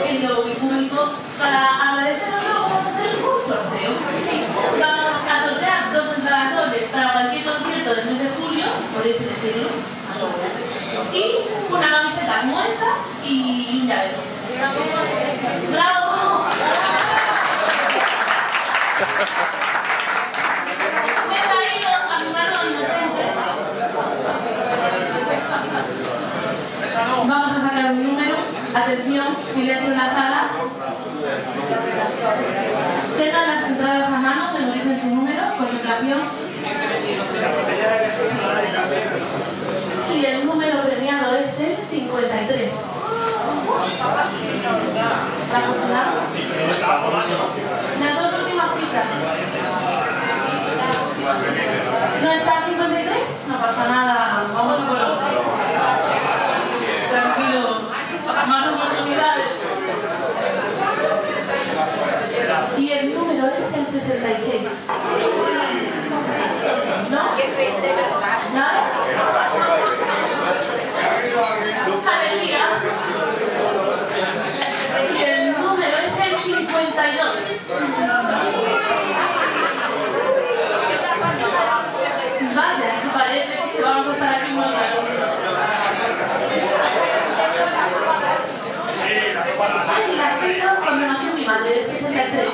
querido público, para agradeceros luego vamos a hacer un sorteo. Vamos a sortear 2 entradas dobles para cualquier concierto del mes de julio, podéis elegirlo, y una camiseta como esta y un llavero. ¡Bravo! Me he traído a mi mano inocente. Vamos a sacar un número. Atención, silencio en la sala. Tengan las entradas a mano, memoricen su número, concentración. Y el número premiado es el 53. ¿La afortunado? Las 2 últimas cifras. ¿No está el 53? No pasa nada, vamos a por otro. Tranquilo, más oportunidades. Y el número es el 66. ¿No? ¿Nada? Alegría. Y el número es el 52. Vaya, parece que vamos a estar aquí muy rato. Ay, la fecha cuando nació mi madre, el 63.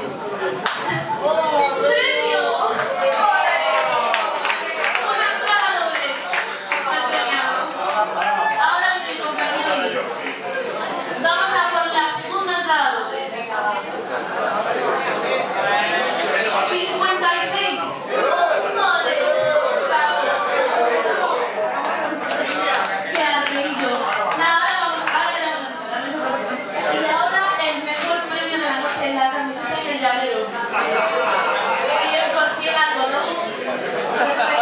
¡Premio! Una entrada doble al premiado. Ahora mi compañero y yo. Vamos a por la segunda entrada doble. 56. ¡Madre! ¡Qué arreglillo! Nada, vamos a ver. Y ahora el mejor premio de la noche, la camiseta y el llavero. Y el portierazo, ¿no?